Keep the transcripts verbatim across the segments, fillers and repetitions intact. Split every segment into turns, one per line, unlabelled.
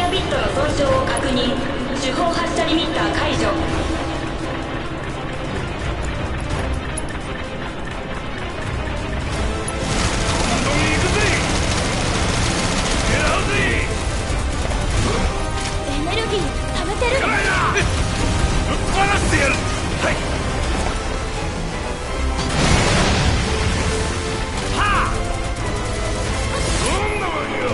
ビットの損傷を確認。主砲発射リミッター解除。
エネルギー溜めてる。
ぶっ放してやる。はい。はあ。どんなもんよ。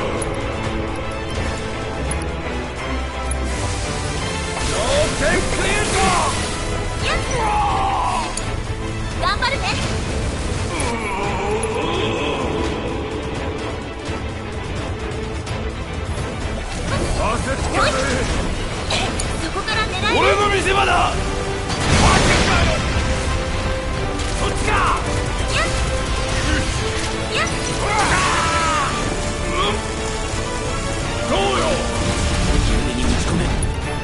ノーテンクリエイト。
やっ頑張るね。
焦ってくれ。
そこから狙い。
俺の見せ場だ。そっちか。
やっやっ
どうよ。
夢に打ち込め。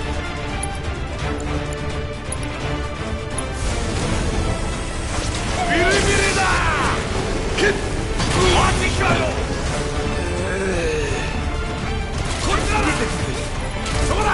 ビリビリだ。けっマジかよ。こっちだ。そこだ。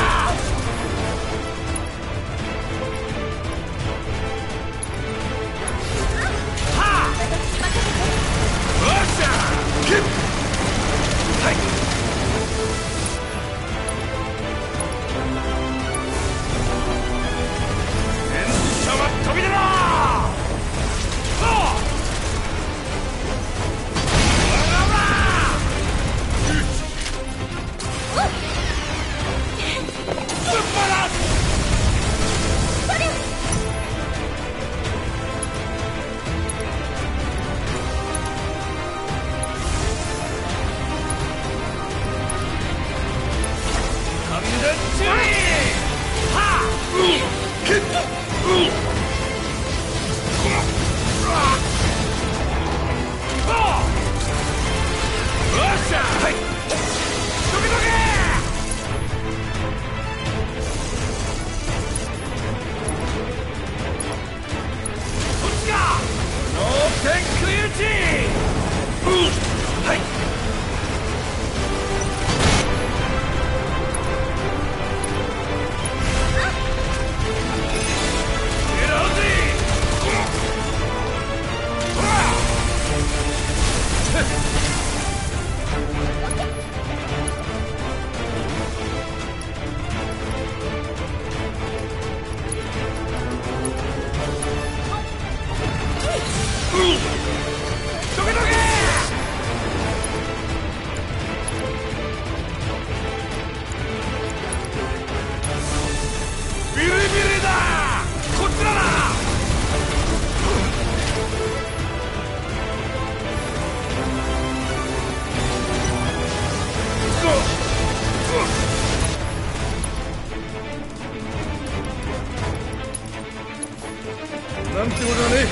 なんてことはね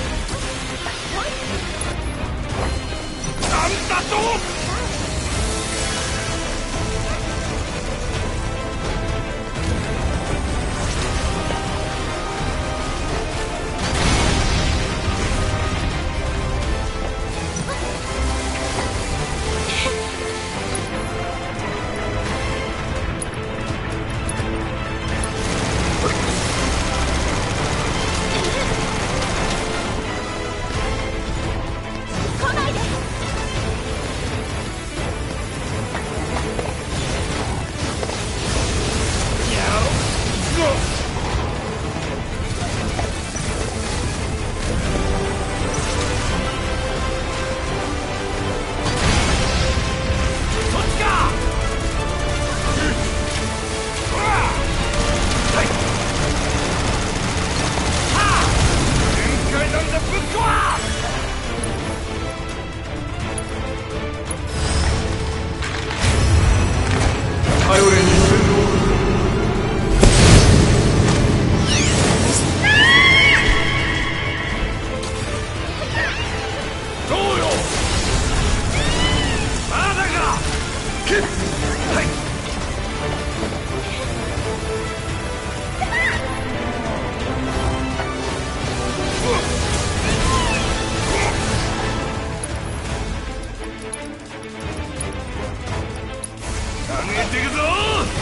え。なんだと。上げていくぞ。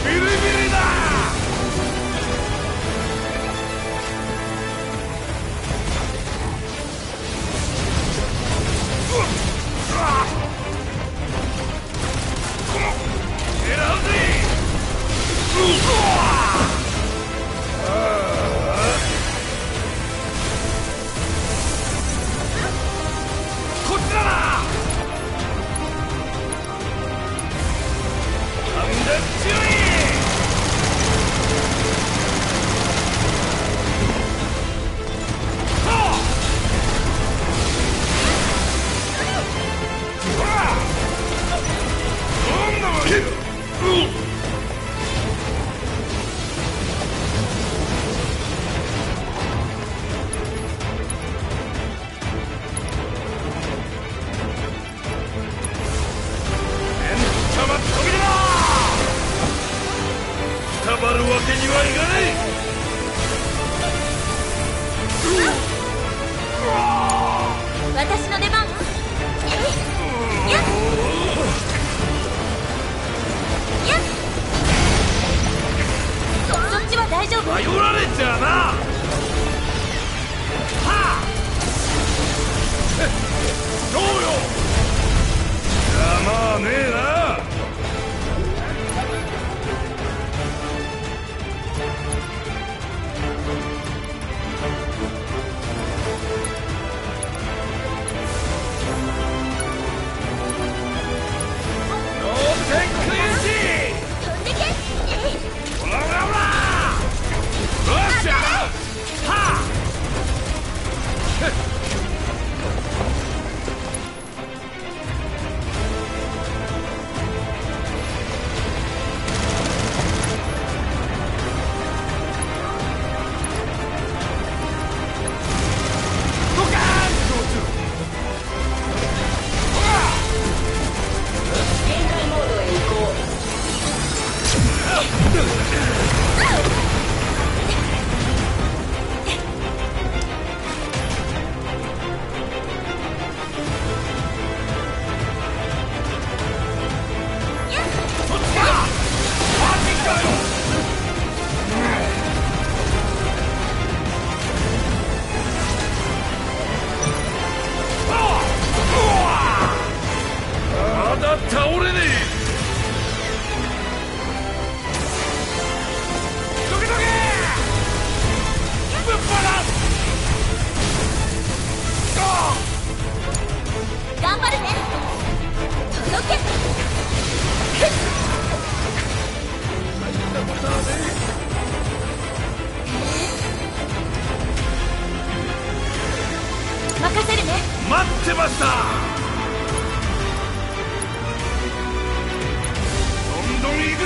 ビリビリだ。狙うぜ。こっちだな。なんだ強い。くたばるわけにはいかない。
私の出番。やっやっそそっちは大丈夫？
頼られちゃうな。はあどうよ。ざまあねえな。倒れねえ。どけどけ。ぶっ放す。
頑張るね。届け。任せるね。
待ってました。どんどん行くぜ。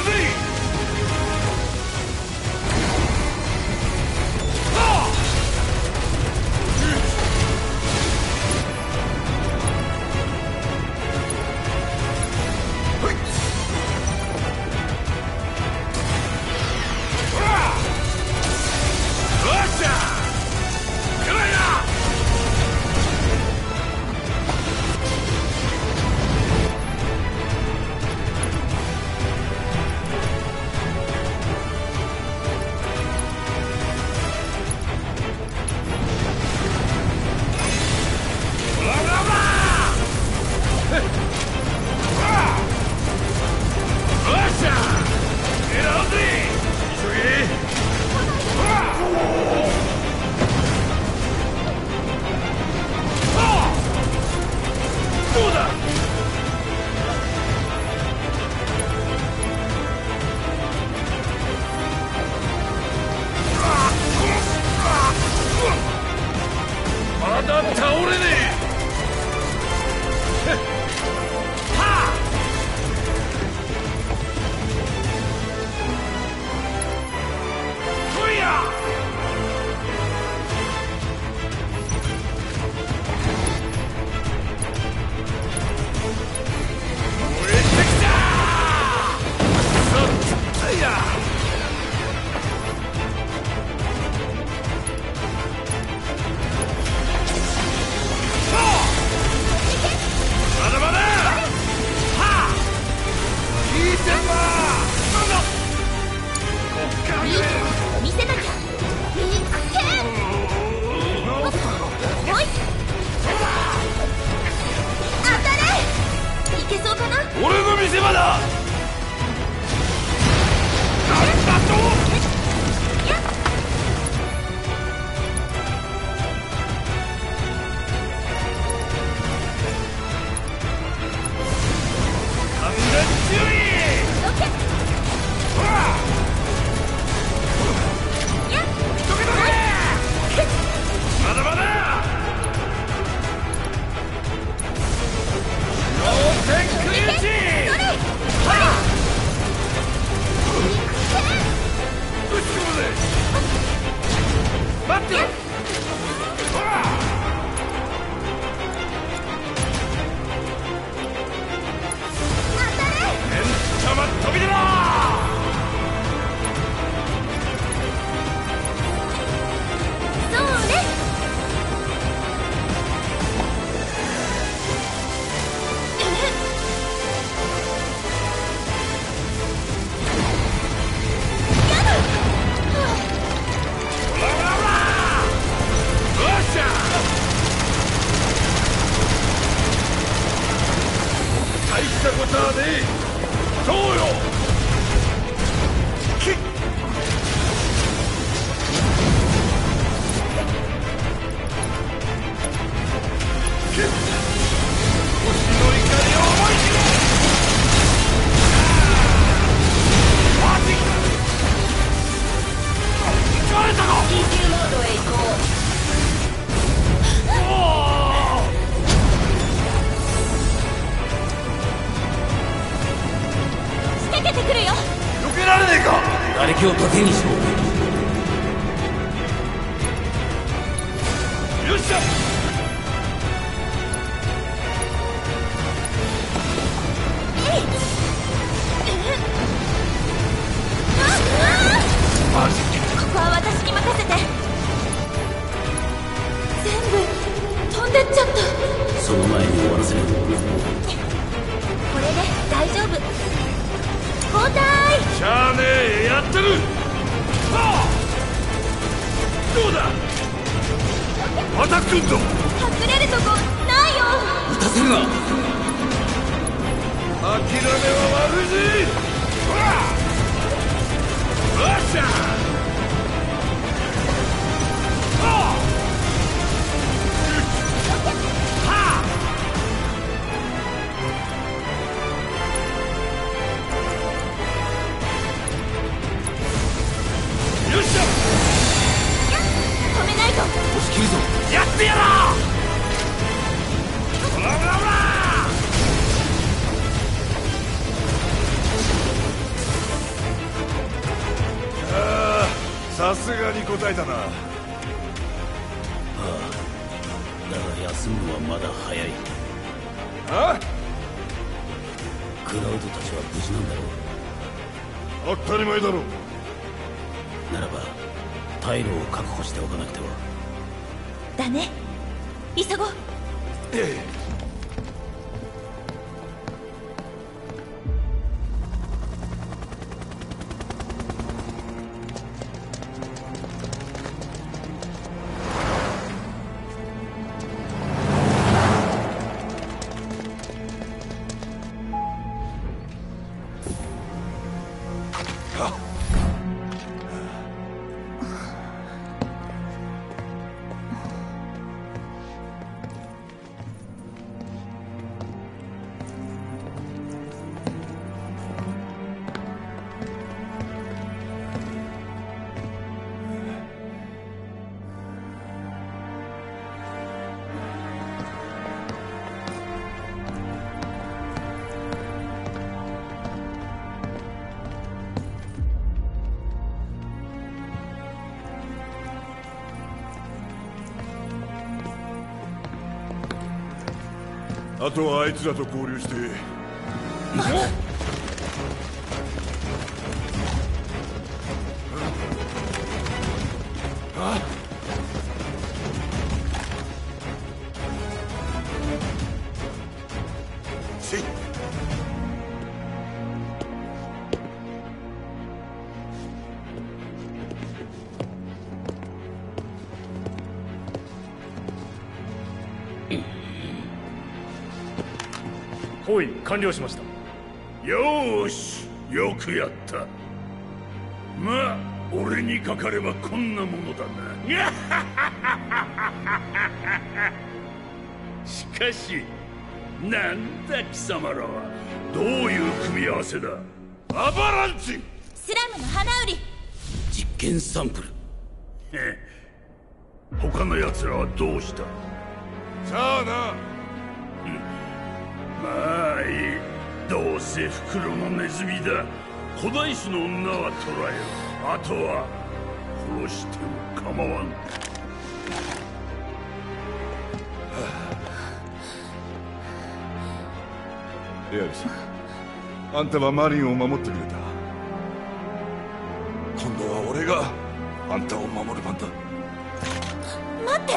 敵を盾にしろ。
よっしゃ。マジ
ここは私に任せて。全部飛んでっちゃった。
その前に終わらせる。
これで大丈夫。交代。
しゃあねえ、やってる。はあ、どうだ。アタックンと
隠れるとこないよ。
撃たせるな。
諦めは悪いぜ。ほら、よっしゃ。はあよっしゃ。
止めないと。
押し切るぞ。
やってやろう。ほらほらほら。ああ、さすがに答えたな。
ああ、だが休むのはまだ早い。
あ
クラウドたちは無事なんだろう。
当たり前だろう。
ならば退路を確保しておかなくては。
だね、急ごう。
ええ。あとはあいつらと合流して。あせい。
包囲完了しました。
よーし、よくやった。まあ俺にかかればこんなものだな。しかしなんだ貴様らは。どういう組み合わせだ。アバランチ。
スラムの花売り。
実験サンプル。
へ他の奴らはどうした。さあな。まあいい。どうせ袋のネズミだ。古代種の女は捕らえる。あとは殺しても構わん。レアリス、あんたはマリンを守ってくれた。今度は俺があんたを守る番だ。
待って。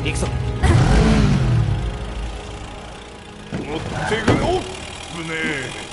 行くぞ。
持ってくの。ぶねえ。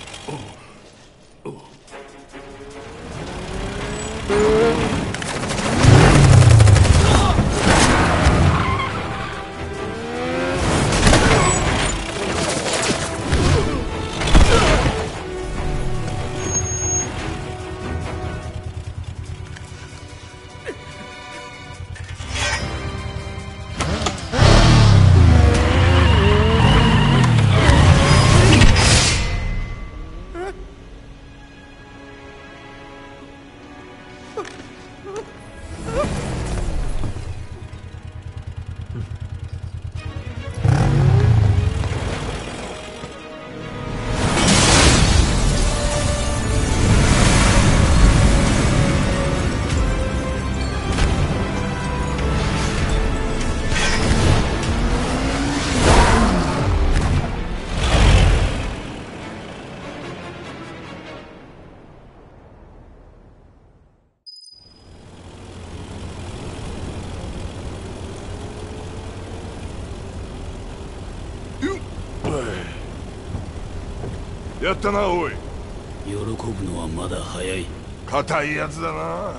やったな、おい。
喜ぶのはまだ早い。
硬いやつだな。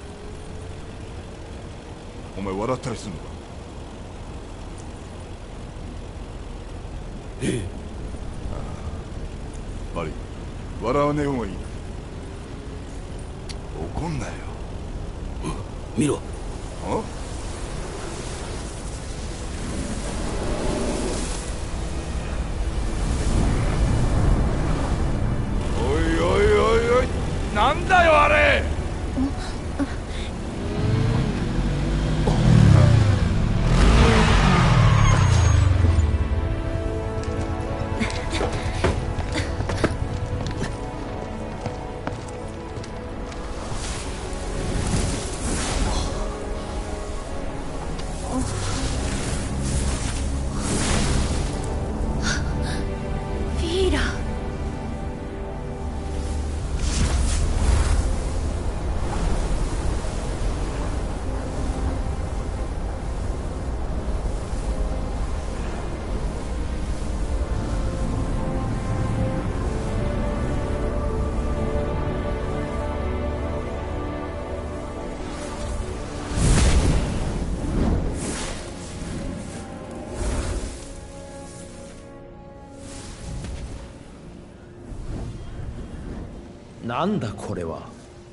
お前笑ったりするのか。
ええ。
悪い、笑わねえ方がいい。怒んなよ。
見ろ。
あ？なんだよあれ。
なんだこれは。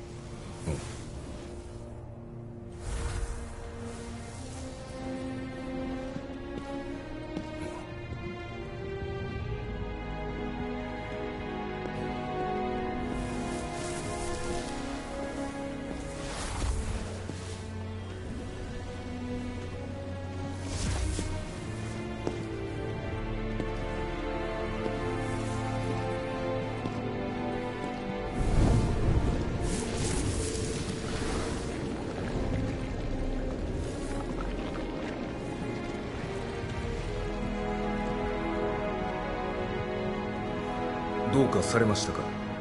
どうかされましたか。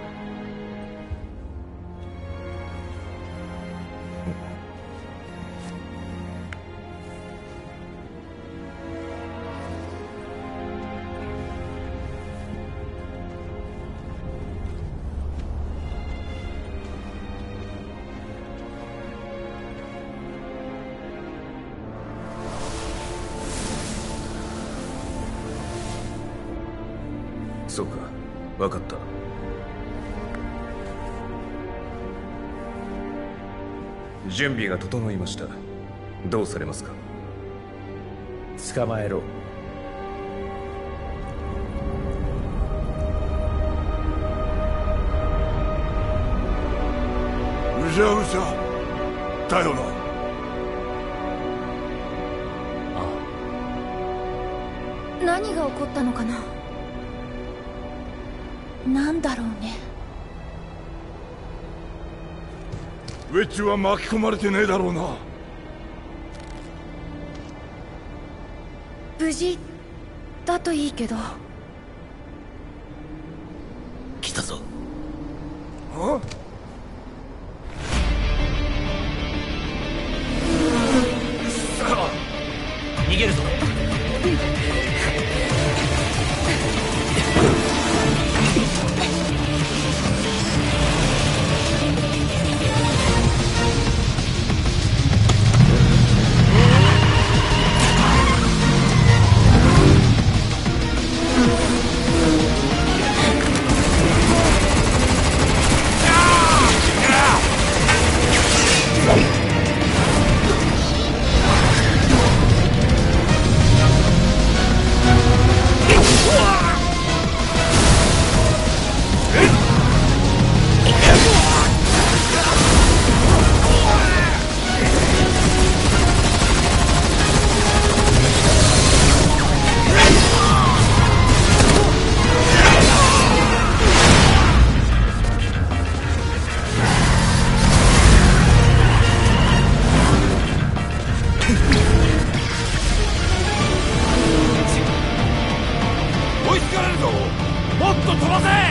そうか、分かった。準備が整いました。どうされますか。
捕まえろ。
うじゃうじゃだよな。
あ
あ。何が起こったのかな。なんだろうね。
ウェッジは巻き込まれてねえだろうな。
無事だといいけど。
来たぞ。
あ？
逃げるぞ。
飛ばせ。